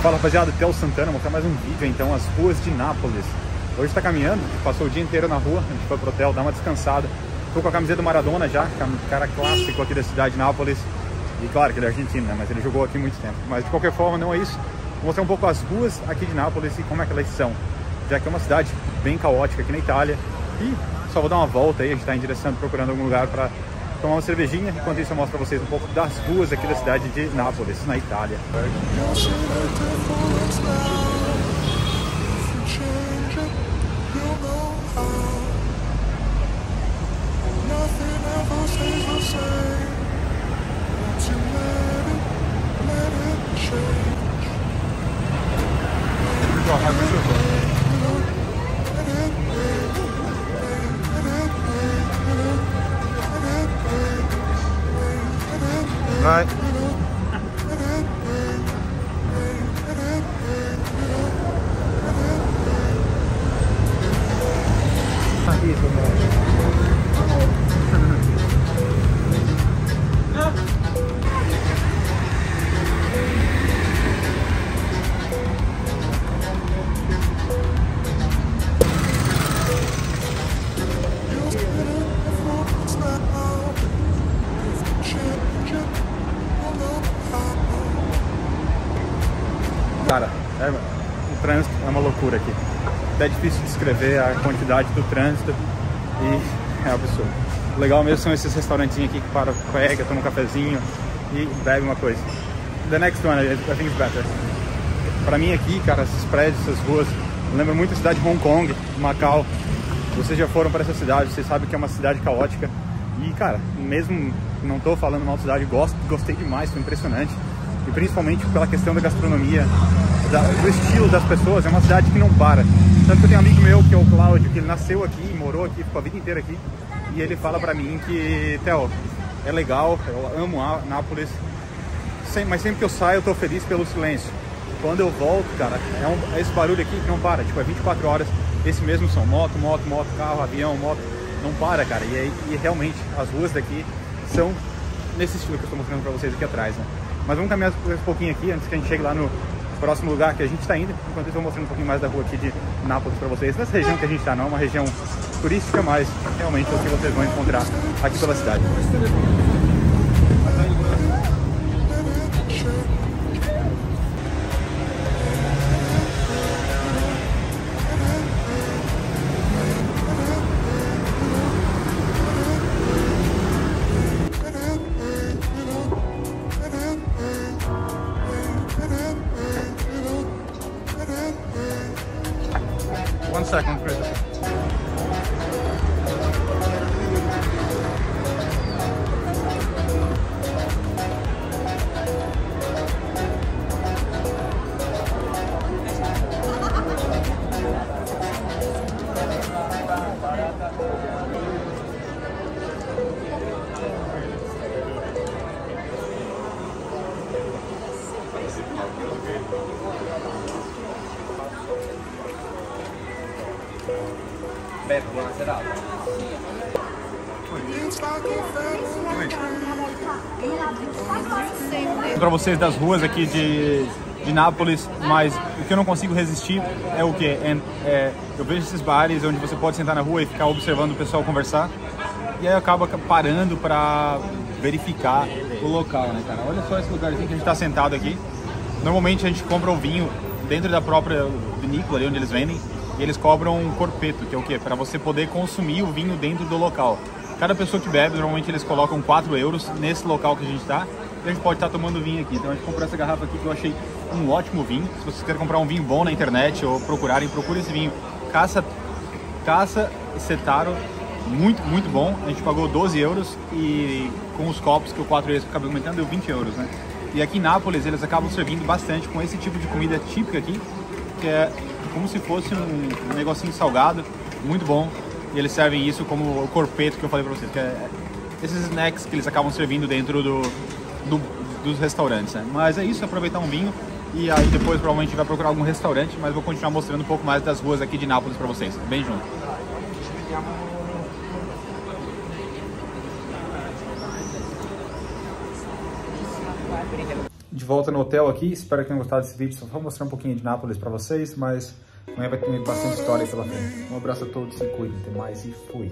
Fala rapaziada, Theo Santana, vou mostrar mais um vídeo então, as ruas de Nápoles. Hoje tá caminhando, passou o dia inteiro na rua, a gente foi pro hotel, dar uma descansada. Tô com a camiseta do Maradona já, cara clássico aqui da cidade de Nápoles. E claro que ele é argentino, né, mas ele jogou aqui muito tempo. Mas de qualquer forma, não é isso. Vou mostrar um pouco as ruas aqui de Nápoles e como é que elas são. Já que é uma cidade bem caótica aqui na Itália. E só vou dar uma volta aí, a gente tá em direção, procurando algum lugar para tomar uma cervejinha. Enquanto isso eu mostro pra vocês um pouco das ruas aqui da cidade de Nápoles, na Itália. Vai. Cara, o trânsito é uma loucura aqui. É difícil descrever a quantidade do trânsito e é absurdo. O legal mesmo são esses restaurantinhos aqui que para, pega, toma um cafezinho e bebe uma coisa. The next one, I think it's better. Pra mim aqui, cara, esses prédios, essas ruas, lembra muito a cidade de Hong Kong, Macau. Vocês já foram para essa cidade, vocês sabem que é uma cidade caótica. E, cara, mesmo não tô falando mal da cidade, gostei demais, foi impressionante. E principalmente pela questão da gastronomia, do estilo das pessoas. É uma cidade que não para. Tanto que eu tenho um amigo meu, que é o Cláudio, que ele nasceu aqui, morou aqui, ficou a vida inteira aqui. E ele fala pra mim que, Theo, é legal, eu amo Nápoles, mas sempre que eu saio eu tô feliz pelo silêncio. Quando eu volto, cara, é esse barulho aqui que não para, tipo, é 24 horas, esse mesmo som, moto, carro, avião, moto, não para, cara. E realmente, as ruas daqui são nesse estilo que eu tô mostrando pra vocês aqui atrás, né? Mas vamos caminhar um pouquinho aqui, antes que a gente chegue lá no próximo lugar que a gente está indo. Enquanto isso eu vou mostrando um pouquinho mais da rua aqui de Nápoles para vocês. Nessa região que a gente está, não é uma região turística, mas realmente é o que vocês vão encontrar aqui pela cidade. One second, Chris. Beto, buona serata. Para vocês das ruas aqui de Nápoles, mas o que eu não consigo resistir é o que? Eu vejo esses bares onde você pode sentar na rua e ficar observando o pessoal conversar, e aí acaba parando para verificar o local, né, cara? Olha só esse lugarzinho que a gente está sentado aqui. Normalmente a gente compra o vinho dentro da própria vinícola ali onde eles vendem, e eles cobram um corpeto, que é o quê? Para você poder consumir o vinho dentro do local. Cada pessoa que bebe, normalmente eles colocam 4 euros nesse local que a gente está, e a gente pode estar tomando vinho aqui. Então a gente comprou essa garrafa aqui que eu achei um ótimo vinho. Se vocês querem comprar um vinho bom na internet ou procure esse vinho Casa Setaro, muito bom. A gente pagou 12 euros e com os copos que o 4 euros que eu acabei aumentando deu 20 euros, né? E aqui em Nápoles eles acabam servindo bastante com esse tipo de comida típica aqui, que é como se fosse um negocinho salgado, muito bom. E eles servem isso como o corpeto que eu falei pra vocês, que é esses snacks que eles acabam servindo dentro dos restaurantes, né? Mas é isso, aproveitar um vinho e aí depois provavelmente vai procurar algum restaurante, mas vou continuar mostrando um pouco mais das ruas aqui de Nápoles pra vocês. Bem junto. de volta no hotel aqui. Espero que tenham gostado desse vídeo. Só vou mostrar um pouquinho de Nápoles pra vocês, mas amanhã vai ter bastante história pela frente. Um abraço a todos, se cuidem, até mais e fui.